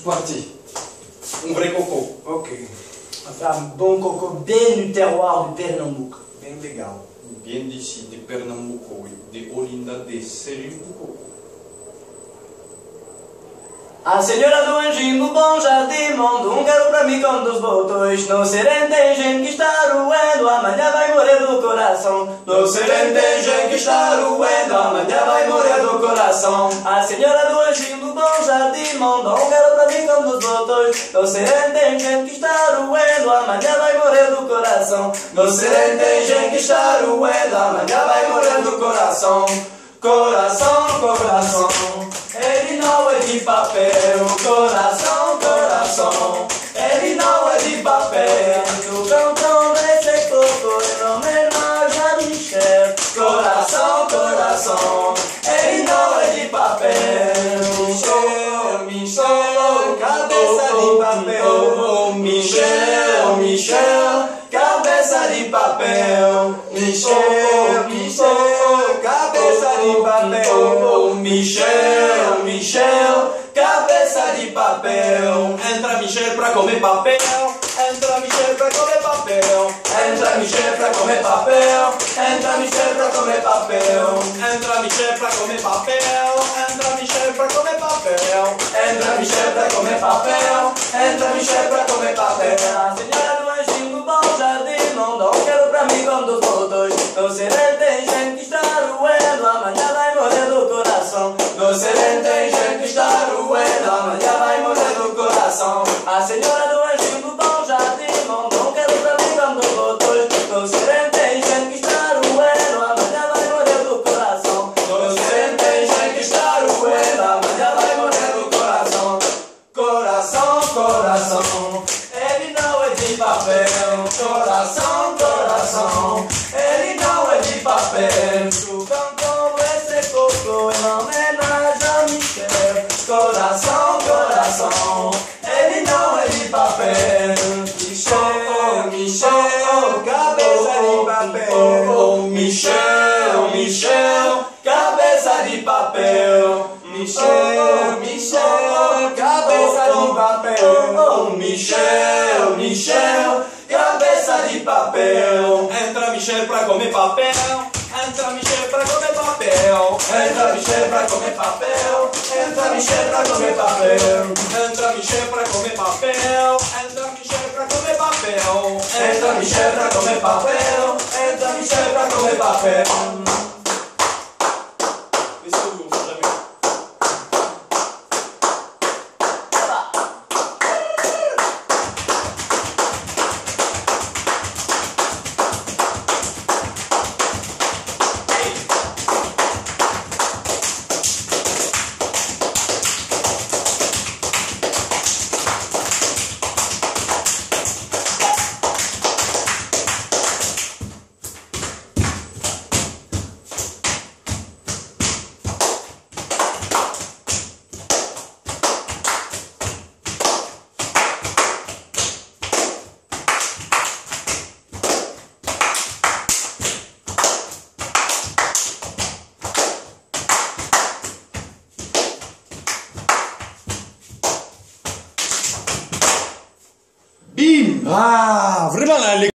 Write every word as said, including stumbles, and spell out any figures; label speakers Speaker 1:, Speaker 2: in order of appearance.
Speaker 1: C'est parti. Un vrai coco.
Speaker 2: Ok.
Speaker 3: On va faire un bon coco bien du terroir du Pernambouc.
Speaker 2: Bem legal.
Speaker 1: Bien d'ici, de Pernambuco, de Olinda, de Serimbuco.
Speaker 3: A senhora do anjinho do bom jardim mandou um quero pra mim como dos botões. No sereno tem gente que está roendo, amanhã vai morrer do coração. No sereno tem gente que está roendo, amanhã vai morrer do coração. A senhora do anjinho do bom jardim mandou um quero pra mim como dos botões. No sereno tem gente que está roendo, amanhã vai morrer do coração. No sereno tem gente que está roendo, amanhã vai morrer do coração. Coração, coração, ele não é de papel. Coração, coração, ele não é de papel. No cantão desse coco em homenagem a Michel. Coração, coração, ele não é de papel. Michel, Michel, cabeça de papel. Michel, Michel, cabeça de papel. Michel, Michel, cabeça de papel. Michel, Michel, cabeça de papel.
Speaker 1: Entra Michel pra comer papel.
Speaker 3: Entra Michel pra comer papel. Entra Michel pra comer papel. Entra Michel pra comer papel.
Speaker 1: Entra Michel pra comer papel.
Speaker 3: Entra Michel pra comer papel. Entra Michel pra comer papel. Entra Michel pra comer papel. A senhora do anjinho do bom jardim mandou um quero pra mim como dos botões. No sereno tem gente que está roendo, amanhã vai morrer do coração. No sereno tem gente que está roendo, amanhã vai morrer do coração. A senhora do anjinho do bom jardim mandou um quero pra mim como dos botões. No sereno tem gente que está roendo, amanhã vai morrer do coração. No sereno tem gente que está roendo, amanhã vai morrer do coração. Coração, coração, ele não é de papel. Coração, coração, ele não é de papel. Tu cantou esse coco em homenagem a Michel. Coração, coração, ele não é de papel. Michel, Michel, cabeça de papel. Michel, Michel, cabeça de papel. Michel, Michel, cabeça de papel. Michel, Michel, cabeça de papel.
Speaker 1: Entra Michel pra comer papel. Entra Michel pra comer papel.
Speaker 3: Entra Michel pra comer papel. Entra Michel pra comer papel.
Speaker 1: Entra Michel pra comer papel. Entra Michel pra comer papel.
Speaker 3: Entra Michel pra comer papel. Entra Michel pra comer papel.
Speaker 1: Vê se eu já vi.
Speaker 2: Ah, vraiment là, les